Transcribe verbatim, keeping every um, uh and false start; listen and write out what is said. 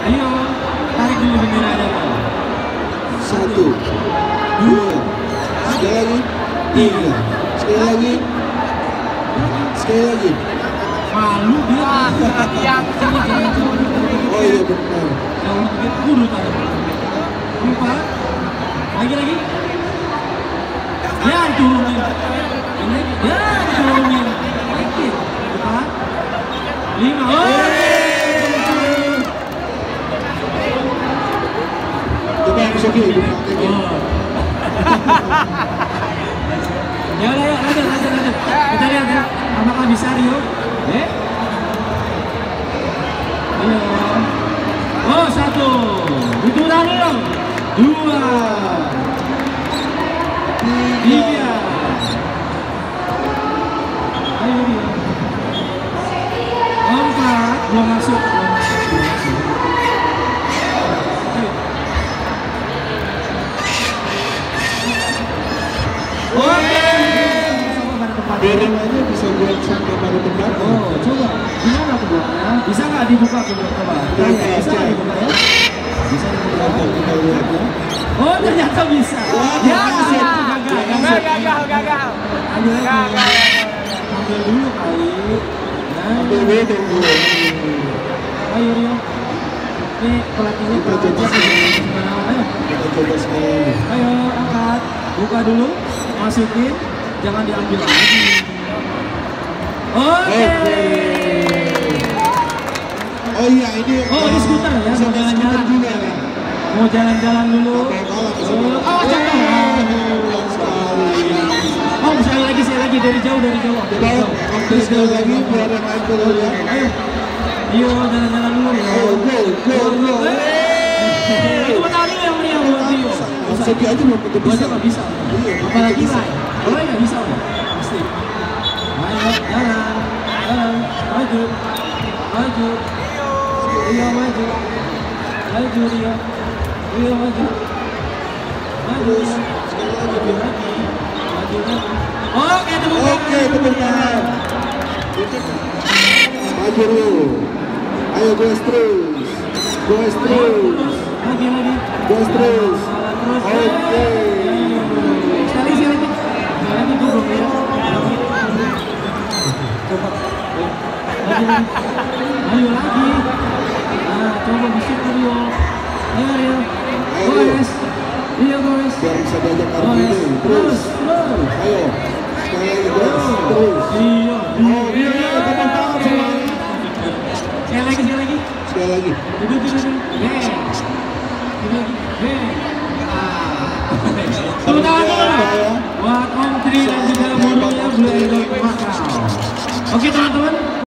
Ayo, tarik dulu benderanya. Satu, dua, sekali lagi, tiga, sekali lagi, sekali lagi. Malu dia. Yang Oh iya benar. Jauh lebih guru tadi. Empat, lagi lagi. Ya turunin. Ini ya turunin. Lagi. Empat, lima. Coba yang Sofi ibu praktekin. Ya udah, yuk lanjut, lanjut, lanjut. Kita lihat ya, apakah bisa Rio? Eh? Ayo. Oh satu, dikurangi dong. Dua, tiga. Ayo Rio. Empat, belum masuk, belum masuk, belum masuk. Ayo. Oke. Dorongannya bisa buat sampai pada tempat. Oh, coba. Gimana tuh buatnya? Bisa nggak dibuka tuh coba? Bisa, Bisa nggak dibuka ya? Bisa dibuka. Kita lihat ya. Oh, ternyata bisa. Ya, gagal, gagal, gagal, gagal, gagal. Ambil lagi. Gagal. Ambil dulu kali. Nah, Ambil dulu dulu. ayo Rio. Ini pelatihnya Kita coba sekali. Ayo, Kita coba sekali. ayo angkat. Buka dulu, masukin. Jangan diambil lagi. Oke. Oh iya ini. Oh, ini skuter ya, Bisa mau naik skuter jalan-jalan. juga ya. Mau jalan-jalan dulu. Oh, Oh, jatuh. Oh, sekali lagi, sekali lagi dari jauh, dari jauh. Dari Coba jauh. ambil sekali lagi biar yang lain dulu ya. Ayo, ayo jalan-jalan dulu ya. Oh, go, go, go. Itu benar dulu yang Rio buat Rio. Sofi aja belum tentu Buat bisa. apa bisa? Apalagi lain. Kalau nggak bisa udah, pasti. Ayo, jalan, jalan, maju, maju. Rio maju, maju Rio, Rio maju, maju Rio, maju lagi, maju lagi. Oke, tepuk tangan. Oke, tepuk tangan. Maju dulu. Ayo goes terus. Goes terus. Lagi lagi. Goes terus. Terus. Oke. Sekali sekali lagi. Sekali lagi gue belum ya. Coba. Lagi lagi. Ayo lagi. Nah, coba bisik Rio. Ayo Rio. Goes. Rio goes. Biar bisa diajak Goes. kartu Terus. terus. Terus. Ayo. Sekali lagi goes terus. Iya. Oh, Rio, tepuk tangan semuanya. Sekali lagi, sekali lagi. Sekali lagi. Duduk, duduk, duduk. Hei. Duduk lagi. Hei. Ah. Tepuk tangan dulu lah. Buat Om Tri dan